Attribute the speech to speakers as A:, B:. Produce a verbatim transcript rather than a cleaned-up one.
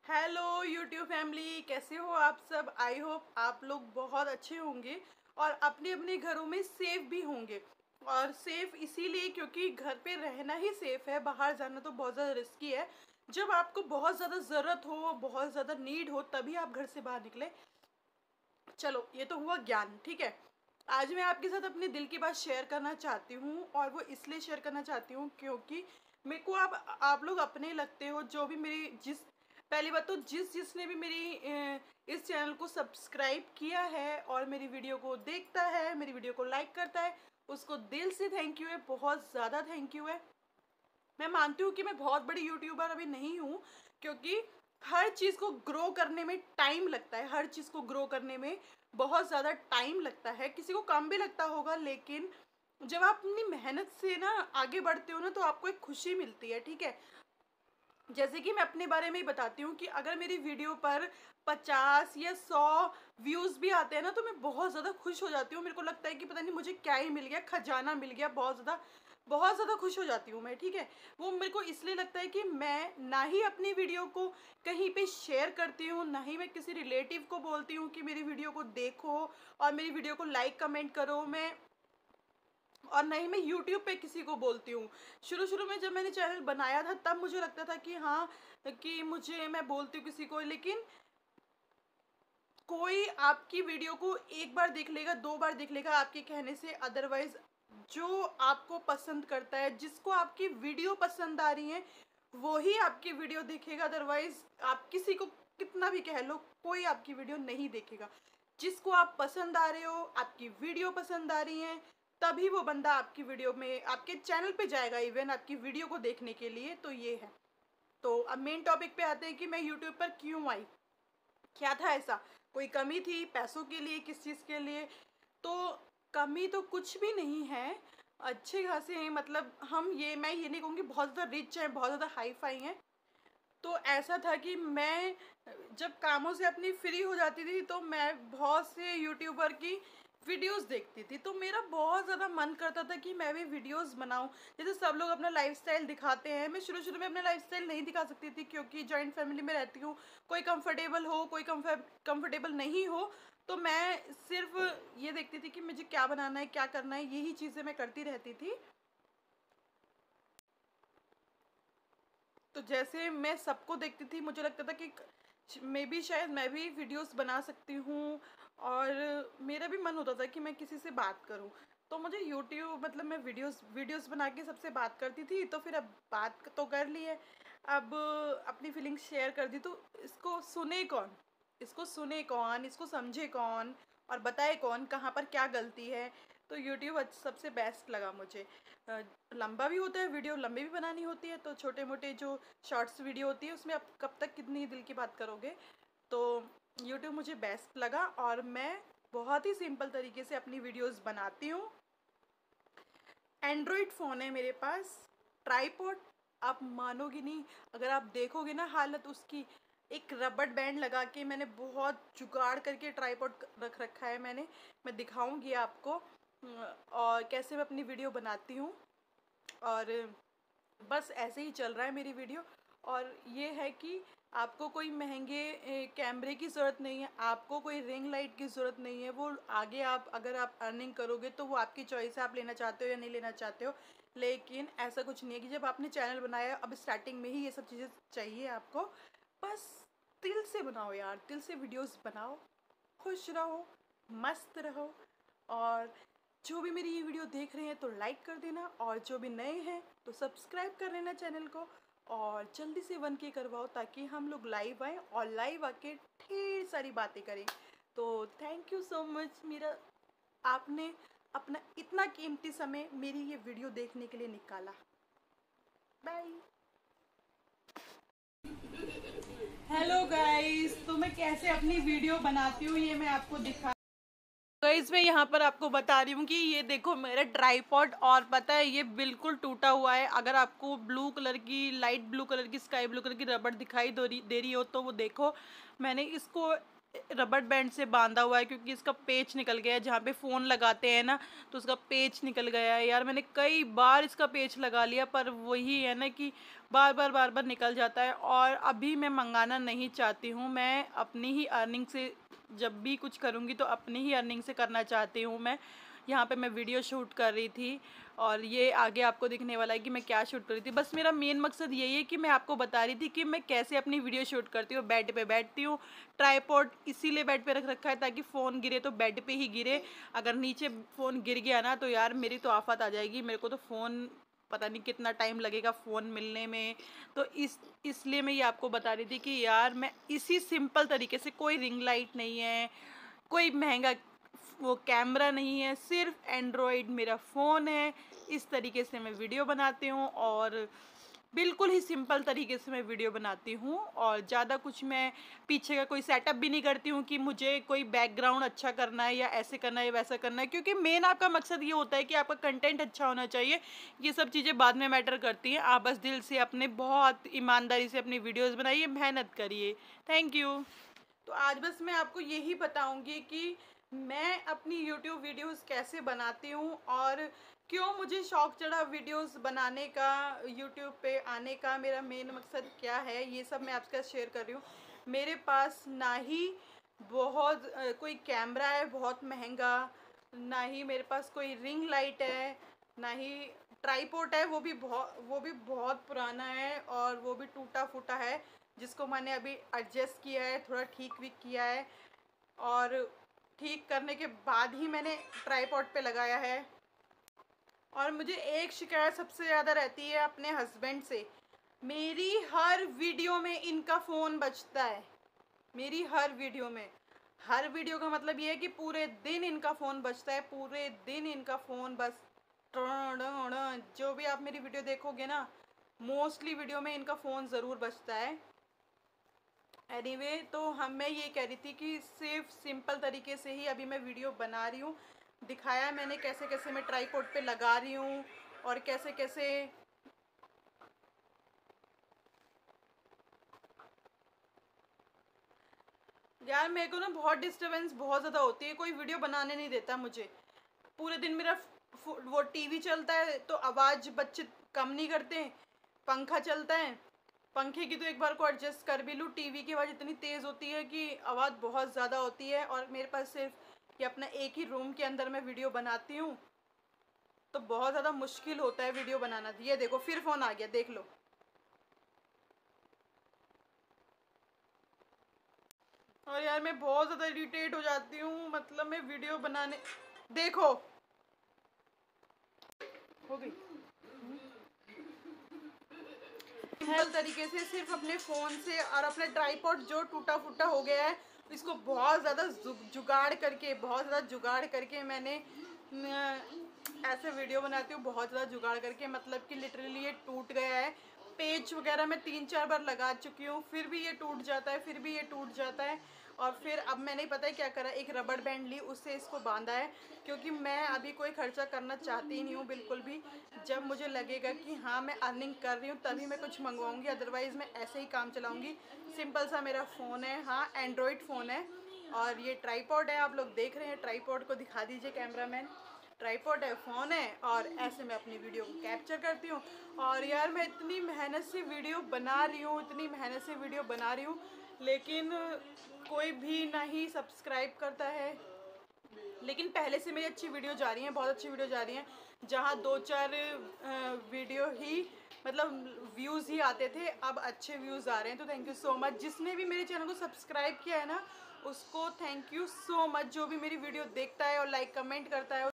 A: Hello YouTube family, कैसे हो आप सब। आई होप आप लोग बहुत अच्छे होंगे और अपने अपने घरों में सेफ भी होंगे। और सेफ इसीलिए क्योंकि घर पे रहना ही सेफ है, बाहर जाना तो बहुत ज़्यादा रिस्की है। जब आपको बहुत ज़्यादा ज़रूरत हो, बहुत ज़्यादा नीड हो, तभी आप घर से बाहर निकले। चलो, ये तो हुआ ज्ञान, ठीक है। आज मैं आपके साथ अपने दिल की बात शेयर करना चाहती हूँ, और वो इसलिए शेयर करना चाहती हूँ क्योंकि मेरे को आप आप लोग अपने लगते हो। जो भी मेरी जिस पहली बात तो जिस जिसने भी मेरी अ, इस चैनल को सब्सक्राइब किया है और मेरी वीडियो को देखता है, मेरी वीडियो को लाइक करता है, उसको दिल से थैंक यू है, बहुत ज़्यादा थैंक यू है। मैं मानती हूँ कि मैं बहुत बड़ी यूट्यूबर अभी नहीं हूँ, क्योंकि हर चीज़ को ग्रो करने में टाइम लगता है। हर चीज़ को ग्रो करने में बहुत ज़्यादा टाइम लगता है, किसी को कम भी लगता होगा, लेकिन जब आप अपनी मेहनत से ना आगे बढ़ते हो ना, तो आपको एक खुशी मिलती है, ठीक है। जैसे कि मैं अपने बारे में ही बताती हूँ कि अगर मेरी वीडियो पर पचास या सौ व्यूज़ भी आते हैं ना, तो मैं बहुत ज़्यादा खुश हो जाती हूँ। मेरे को लगता है कि पता नहीं मुझे क्या ही मिल गया, खजाना मिल गया। बहुत ज़्यादा बहुत ज़्यादा खुश हो जाती हूँ मैं, ठीक है। वो मेरे को इसलिए लगता है कि मैं ना ही अपनी वीडियो को कहीं पे शेयर करती हूँ, ना ही मैं किसी रिलेटिव को बोलती हूँ कि मेरी वीडियो को देखो और मेरी वीडियो को लाइक कमेंट करो, मैं और नहीं मैं यूट्यूब पे किसी को बोलती हूँ। शुरू शुरू में जब मैंने चैनल बनाया था, तब मुझे लगता था कि हाँ, कि मुझे मैं बोलती हूँ किसी को, लेकिन कोई आपकी वीडियो को एक बार देख लेगा, दो बार देख लेगा आपके कहने से। अदरवाइज जो आपको पसंद करता है, जिसको आपकी वीडियो पसंद आ रही है, वो ही आपकी वीडियो देखेगा। अदरवाइज आप किसी को कितना भी कह लो, कोई आपकी वीडियो नहीं देखेगा। जिसको आप पसंद आ रहे हो, आपकी वीडियो पसंद आ रही है, तभी वो बंदा आपकी वीडियो में, आपके चैनल पे जाएगा, इवन आपकी वीडियो को देखने के लिए। तो ये है। तो अब मेन टॉपिक पे आते हैं कि मैं यूट्यूब पर क्यों आई। क्या था ऐसा, कोई कमी थी पैसों के लिए, किस चीज़ के लिए? तो कमी तो कुछ भी नहीं है, अच्छे खासे हैं। मतलब हम ये मैं ये नहीं कहूँगी बहुत ज़्यादा रिच हैं, बहुत ज़्यादा हाई फाई हैं। तो ऐसा था कि मैं जब कामों से अपनी फ्री हो जाती थी, तो मैं बहुत से यूट्यूबर की वीडियोस देखती थी। तो मेरा बहुत ज़्यादा मन करता था कि मैं भी वीडियोस बनाऊं। जैसे सब लोग अपना लाइफस्टाइल दिखाते हैं, मैं शुरू शुरू में अपना लाइफस्टाइल नहीं दिखा सकती थी, क्योंकि जॉइंट फैमिली में रहती हूँ। कोई कंफर्टेबल हो, कोई कंफर्टेबल नहीं हो, तो मैं सिर्फ ये देखती थी कि मुझे क्या बनाना है, क्या करना है, यही चीज़ें मैं करती रहती थी। तो जैसे मैं सबको देखती थी, मुझे लगता था कि मे बी शायद मैं भी वीडियोस बना सकती हूँ, और मेरा भी मन होता था कि मैं किसी से बात करूँ। तो मुझे यूट्यूब, मतलब मैं वीडियोस वीडियोस बना के सबसे बात करती थी। तो फिर अब बात तो कर ली है, अब अपनी फीलिंग्स शेयर कर दी, तो इसको सुने कौन, इसको सुने कौन, इसको समझे कौन, और बताए कौन कहाँ पर क्या गलती है। तो यूट्यूब सबसे बेस्ट लगा मुझे। अ, लंबा भी होता है, वीडियो लंबी भी बनानी होती है, तो छोटे मोटे जो शॉर्ट्स वीडियो होती है, उसमें आप कब तक कितनी दिल की बात करोगे। तो यूट्यूब मुझे बेस्ट लगा, और मैं बहुत ही सिंपल तरीके से अपनी वीडियोस बनाती हूँ। एंड्रॉयड फ़ोन है मेरे पास, ट्राईपॉड, आप मानोगे नहीं, अगर आप देखोगे ना हालत उसकी। एक रबड़ बैंड लगा के मैंने बहुत जुगाड़ करके ट्राईपॉड रख रखा है मैंने। मैं दिखाऊंगी आपको अम, और कैसे मैं अपनी वीडियो बनाती हूँ। और बस ऐसे ही चल रहा है मेरी वीडियो। और ये है कि आपको कोई महंगे ए, कैमरे की ज़रूरत नहीं है, आपको कोई रिंग लाइट की ज़रूरत नहीं है। वो आगे आप अगर आप अर्निंग करोगे तो वो आपकी चॉइस है, आप लेना चाहते हो या नहीं लेना चाहते हो। लेकिन ऐसा कुछ नहीं है कि जब आपने चैनल बनाया, अब स्टार्टिंग में ही ये सब चीज़ें चाहिए आपको। बस दिल से बनाओ यार, दिल से वीडियोस बनाओ, खुश रहो, मस्त रहो। और जो भी मेरी ये वीडियो देख रहे हैं तो लाइक कर देना, और जो भी नए हैं तो सब्सक्राइब कर लेना चैनल को, और जल्दी से वन के करवाओ, ताकि हम लोग लाइव आएँ और लाइव आके ढेर सारी बातें करें। तो थैंक यू सो मच, मेरा आपने अपना इतना कीमती समय मेरी ये वीडियो देखने के लिए निकाला। बाय। हेलो गाइस, तो मैं कैसे अपनी वीडियो बनाती हूँ ये मैं आपको दिखा। गाइस मैं यहाँ पर आपको बता रही हूँ कि ये देखो मेरा ट्राईपॉड, और पता है ये बिल्कुल टूटा हुआ है। अगर आपको ब्लू कलर की, लाइट ब्लू कलर की, स्काई ब्लू कलर की रबड़ दिखाई दे रही दे रही हो, तो वो देखो मैंने इसको रबड़ बैंड से बांधा हुआ है, क्योंकि इसका पेच निकल गया है। जहाँ पे फ़ोन लगाते हैं ना, तो उसका पेच निकल गया है। यार मैंने कई बार इसका पेच लगा लिया, पर वही है ना कि बार बार बार बार निकल जाता है। और अभी मैं मंगाना नहीं चाहती हूँ। मैं अपनी ही अर्निंग से जब भी कुछ करूँगी तो अपनी ही अर्निंग से करना चाहती हूँ। मैं यहाँ पे मैं वीडियो शूट कर रही थी, और ये आगे आपको दिखने वाला है कि मैं क्या शूट कर रही थी। बस मेरा मेन मकसद यही है कि मैं आपको बता रही थी कि मैं कैसे अपनी वीडियो शूट करती हूँ। बेड पे बैठती हूँ, ट्राइपॉड इसीलिए बेड पे रख रखा है ताकि फ़ोन गिरे तो बेड पे ही गिरे। अगर नीचे फ़ोन गिर गया ना तो यार मेरी तो आफत आ जाएगी। मेरे को तो फ़ोन पता नहीं कितना टाइम लगेगा फ़ोन मिलने में। तो इस इसलिए मैं ये आपको बता रही थी कि यार मैं इसी सिंपल तरीके से, कोई रिंग लाइट नहीं है, कोई महंगा वो कैमरा नहीं है, सिर्फ एंड्रॉयड मेरा फ़ोन है। इस तरीके से मैं वीडियो बनाती हूँ, और बिल्कुल ही सिंपल तरीके से मैं वीडियो बनाती हूँ। और ज़्यादा कुछ मैं पीछे का कोई सेटअप भी नहीं करती हूँ कि मुझे कोई बैकग्राउंड अच्छा करना है या ऐसे करना है या वैसा करना है, क्योंकि मेन आपका मकसद ये होता है कि आपका कंटेंट अच्छा होना चाहिए। ये सब चीज़ें बाद में मैटर करती हैं। आप बस दिल से अपने बहुत ईमानदारी से अपनी वीडियोज़ बनाइए, मेहनत करिए। Thank you. तो आज बस मैं आपको यही बताऊंगी कि मैं अपनी यूट्यूब वीडियोस कैसे बनाती हूँ, और क्यों मुझे शौक चढ़ा वीडियोस बनाने का, यूट्यूब पे आने का मेरा मेन मकसद क्या है, ये सब मैं आपके साथ शेयर कर रही हूँ। मेरे पास ना ही बहुत अ, कोई कैमरा है बहुत महंगा, ना ही मेरे पास कोई रिंग लाइट है, ना ही ट्राईपोड है, वो भी बहुत वो भी बहुत पुराना है और वो भी टूटा फूटा है, जिसको मैंने अभी एडजस्ट किया है, थोड़ा ठीक विक किया है। और ठीक करने के बाद ही मैंने ट्राईपॉड पे लगाया है। और मुझे एक शिकायत सबसे ज़्यादा रहती है अपने हस्बैंड से। मेरी हर वीडियो में इनका फ़ोन बजता है, मेरी हर वीडियो में। हर वीडियो का मतलब ये है कि पूरे दिन इनका फ़ोन बजता है, पूरे दिन इनका फ़ोन बस टण जो भी आप मेरी वीडियो देखोगे ना, मोस्टली वीडियो में इनका फ़ोन ज़रूर बजता है। एनीवे anyway, तो हम मैं ये कह रही थी कि सिर्फ सिंपल तरीके से ही अभी मैं वीडियो बना रही हूँ। दिखाया मैंने कैसे कैसे मैं ट्राईपॉड पे लगा रही हूँ, और कैसे कैसे यार मेरे को ना बहुत डिस्टरबेंस बहुत ज़्यादा होती है, कोई वीडियो बनाने नहीं देता मुझे। पूरे दिन मेरा फु- वो टीवी चलता है तो आवाज़ बच्चे कम नहीं करते, पंखा चलता है, पंखे की तो एक बार को एडजस्ट कर भी लूँ, टीवी की आवाज़ इतनी तेज़ होती है कि आवाज़ बहुत ज़्यादा होती है। और मेरे पास सिर्फ ये अपना एक ही रूम के अंदर मैं वीडियो बनाती हूँ, तो बहुत ज़्यादा मुश्किल होता है वीडियो बनाना। ये देखो फिर फ़ोन आ गया, देख लो। और यार मैं बहुत ज़्यादा इरिटेट हो जाती हूँ, मतलब मैं वीडियो बनाने, देखो हो गई सिंपल तरीके से सिर्फ अपने फ़ोन से, और अपने ट्राईपॉड जो टूटा फूटा हो गया है इसको बहुत ज़्यादा जुगाड़ करके बहुत ज़्यादा जुगाड़ करके मैंने न, ऐसे वीडियो बनाती हूँ, बहुत ज़्यादा जुगाड़ करके, मतलब कि लिटरली ये टूट गया है। पेज वगैरह मैं तीन चार बार लगा चुकी हूँ, फिर भी ये टूट जाता है, फिर भी ये टूट जाता है। और फिर अब मैंने पता है क्या करा, एक रबड़ बैंड ली, उससे इसको बांधा है, क्योंकि मैं अभी कोई खर्चा करना चाहती ही नहीं हूँ बिल्कुल भी। जब मुझे लगेगा कि हाँ मैं अर्निंग कर रही हूँ तभी मैं कुछ मंगवाऊँगी, अदरवाइज़ मैं ऐसे ही काम चलाऊँगी। सिंपल सा मेरा फ़ोन है, हाँ एंड्रॉयड फ़ोन है, और ये ट्राईपॉड है, आप लोग देख रहे हैं। ट्राईपॉड को दिखा दीजिए कैमरामैन। ट्राईपॉड है, फ़ोन है, और ऐसे मैं अपनी वीडियो को कैप्चर करती हूँ। और यार मैं इतनी मेहनत से वीडियो बना रही हूँ, इतनी मेहनत से वीडियो बना रही हूँ, लेकिन कोई भी नहीं सब्सक्राइब करता है। लेकिन पहले से मेरी अच्छी वीडियो जा रही हैं, बहुत अच्छी वीडियो जा रही हैं, जहाँ दो चार वीडियो ही मतलब व्यूज़ ही आते थे, अब अच्छे व्यूज़ आ रहे हैं। तो थैंक यू सो मच जिसने भी मेरे चैनल को सब्सक्राइब किया है ना, उसको थैंक यू सो मच। जो भी मेरी वीडियो देखता है और लाइक कमेंट करता है